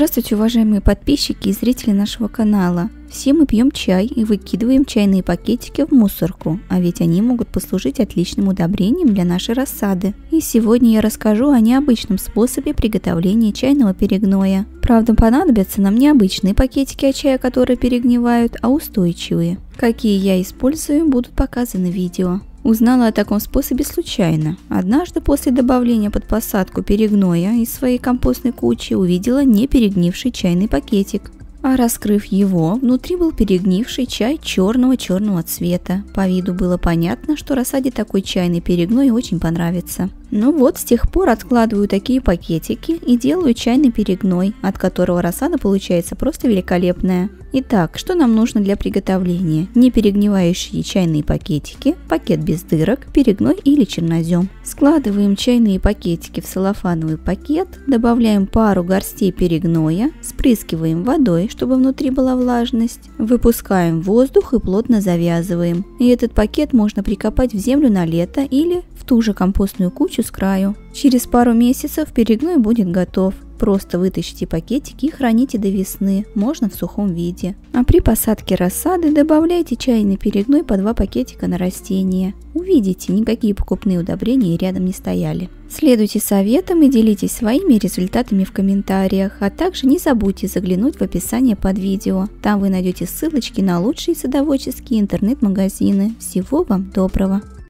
Здравствуйте, уважаемые подписчики и зрители нашего канала. Все мы пьем чай и выкидываем чайные пакетики в мусорку, а ведь они могут послужить отличным удобрением для нашей рассады. И сегодня я расскажу о необычном способе приготовления чайного перегноя. Правда, понадобятся нам не обычные пакетики от чая, которые перегнивают, а устойчивые. Какие я использую, будут показаны в видео. Узнала о таком способе случайно. Однажды после добавления под посадку перегноя из своей компостной кучи увидела не перегнивший чайный пакетик. А раскрыв его, внутри был перегнивший чай черного цвета. По виду было понятно, что рассаде такой чайный перегной очень понравится. Ну вот, с тех пор откладываю такие пакетики и делаю чайный перегной, от которого рассада получается просто великолепная. Итак, что нам нужно для приготовления? Не перегнивающие чайные пакетики, пакет без дырок, перегной или чернозем. Складываем чайные пакетики в целлофановый пакет, добавляем пару горстей перегноя, спрыскиваем водой, чтобы внутри была влажность, выпускаем воздух и плотно завязываем. И этот пакет можно прикопать в землю на лето или в ту же компостную кучу с краю. Через пару месяцев перегной будет готов. Просто вытащите пакетики и храните до весны, можно в сухом виде. А при посадке рассады добавляйте чайный перегной по 2 пакетика на растение. Увидите, никакие покупные удобрения рядом не стояли. Следуйте советам и делитесь своими результатами в комментариях, а также не забудьте заглянуть в описание под видео. Там вы найдете ссылочки на лучшие садоводческие интернет-магазины. Всего вам доброго!